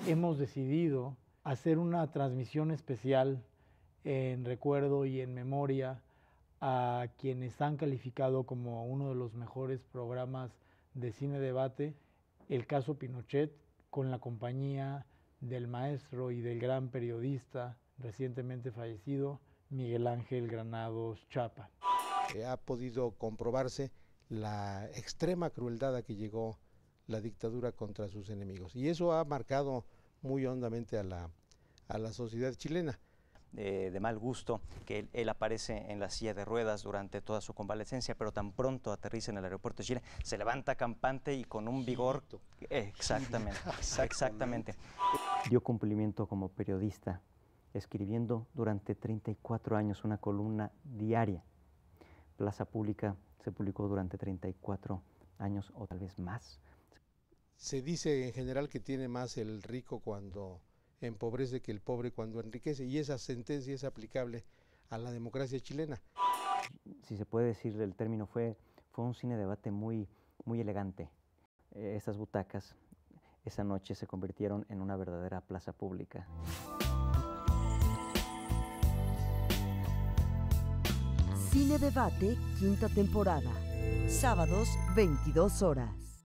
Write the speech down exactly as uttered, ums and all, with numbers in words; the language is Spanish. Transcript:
hemos decidido hacer una transmisión especial en recuerdo y en memoria a quienes han calificado como uno de los mejores programas de cine debate, El Caso Pinochet, con la compañía del maestro y del gran periodista recientemente fallecido, Miguel Ángel Granados Chapa. Ha podido comprobarse la extrema crueldad a que llegó la dictadura contra sus enemigos, y eso ha marcado muy hondamente a la, a la sociedad chilena. De, de mal gusto que él, él aparece en la silla de ruedas durante toda su convalecencia, pero tan pronto aterriza en el aeropuerto de Chile, se levanta campante y con un vigor. Eh, exactamente, exactamente. Dio cumplimiento como periodista, escribiendo durante treinta y cuatro años una columna diaria. Plaza Pública se publicó durante treinta y cuatro años o tal vez más. Se dice en general que tiene más el rico cuando empobrece que el pobre cuando enriquece, y esa sentencia es aplicable a la democracia chilena. Si se puede decir, el término fue, fue un cine debate muy, muy elegante. Eh, estas butacas esa noche se convirtieron en una verdadera plaza pública. Cine Debate, quinta temporada. Sábados, veintidós horas.